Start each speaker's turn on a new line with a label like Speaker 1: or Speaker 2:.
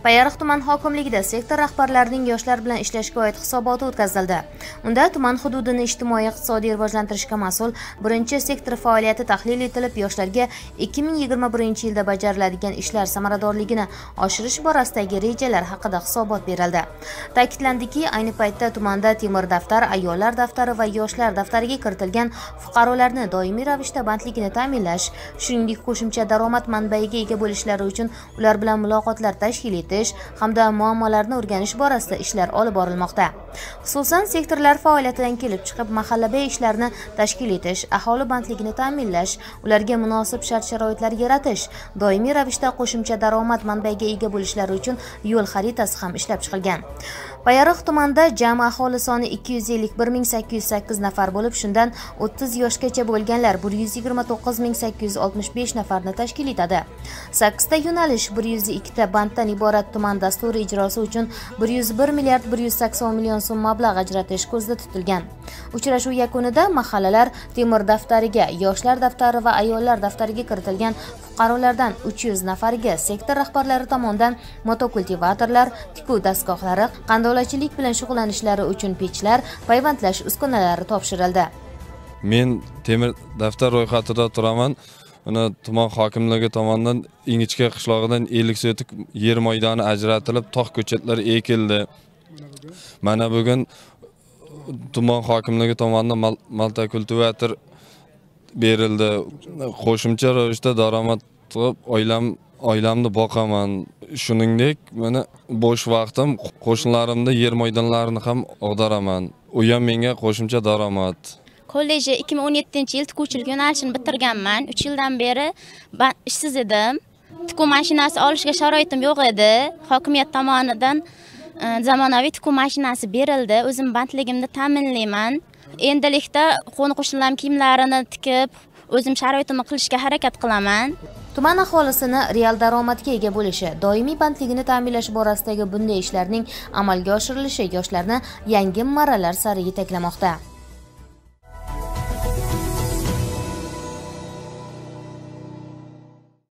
Speaker 1: Payariq tuman hokimligida sektor rahbarlarining yoshlar bilan ishlashga oid hisoboti o'tkazildi. Unda tuman hududini ijtimoiy-iqtisodiy rivojlantirishga mas'ul birinchi sektor faoliyati tahlil etilib, yoshlarga 2021 yilda bajariladigan ishlar samaradorligini oshirish borasidagi rejalar haqida hisobot berildi. Ta'kidlandiki, ayni paytda tumanda temir daftar, ayollar daftari va yoshlar daftariga kiritilgan fuqarolarni doimiy ravishda bandligini ta'minlash, shuningdek qo'shimcha daromad manbaiga ega bo'lishlari uchun ular bilan muloqotlar tashkil etish hamda muammolarni o'rganish borasida ishlar olib borilmoqda. Xususan, sektorlar faoliyatidan kelib chiqib mahallaviy ishlarni tashkil etish, aholi bandligini ta'minlash, ularga munosib shart-sharoitlar yaratish, doimiy ravishda qo'shimcha daromad manbaiga ega bo'lishlari uchun yo'l xaritasi ham ishlab chiqilgan. Payariq tumanida jami aholi soni 251.808 nafar bo'lib, shundan 30 yoshgacha bo'lganlar 129.865 nafarni tashkil etadi. 8 ta yo'nalish 102 ta banddan iborat tuman dasturi ijrosi uchun 101 milliard 180 million so'm mablag' ajratish ko'zda tutilgan. Uchrashuv yakunida mahallalar temir daftariga, yoshlar daftari va ayollar daftariga kiritilgan fuqarolardan 300 nafariga sektor rahbarlari tomonidan motokultivatorlar, tikuv dastgohlari, qandolatchilik bilan shug'ullanishlari uchun pechlar, payvandlash uskunalari topshirildi.
Speaker 2: Men temir daftar ro'yxatida turaman. Uni tuman hokimligi tomonidan Ingichka qishlog'idan 50 sotik yer maydoni ajratilib, tog' ko'chatlari ekildi. Mana bugun tuman hokimligi tomonidan malta kultivator berildi. Qo'shimcha ravishda daromad qilib oilamni boqaman. Shuningdek, mana bo'sh vaqtim qo'shnilarimda yer maydonlarini ham og'daraman. U ham menga qo'shimcha daromad.
Speaker 3: Kolleji 2017-yil tikuvchilik yo'nalishini bitirganman. 3 yildan beri ishsiz edim. Tikuv mashinasi olishga sharoitim yo'q edi. Hokimiyat tomonidan zamonaviy tikuv mashinasi berildi. O'zim bandligimni ta'minlayman. Endilikda qo'ni-qo'shnilarim kiyimlarini tikib, o'zim sharoitimni qilishga harakat qilaman.
Speaker 1: Tuman aholisini real daromadga ega bo'lishi, doimiy bandligini ta'minlash borasidagi bunday ishlarning amalga oshirilishi yoshlarni yangi marralar sari yetaklamoqda.